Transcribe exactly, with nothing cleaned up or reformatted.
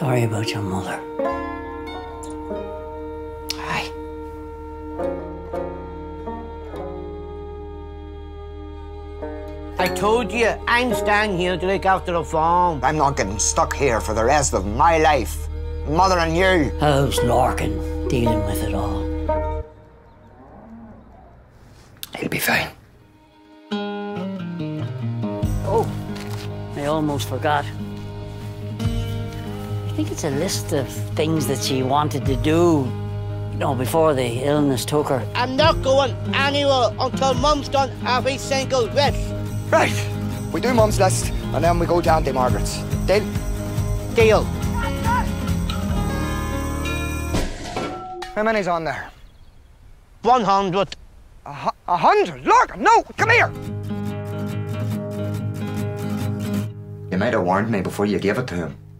Sorry about your mother. Aye. I told you, I'm staying here to look after the farm. I'm not getting stuck here for the rest of my life. Mother and you. How's Larkin dealing with it all? He'll be fine. Oh, I almost forgot. I think it's a list of things that she wanted to do, you know, before the illness took her. I'm not going anywhere until Mum's done every single bit. Right. We do Mum's list, and then we go to Auntie Margaret's. Deal? Deal. How many's on there? One hundred. A, hu a hundred? Larkin, no! Come here! You might have warned me before you gave it to him.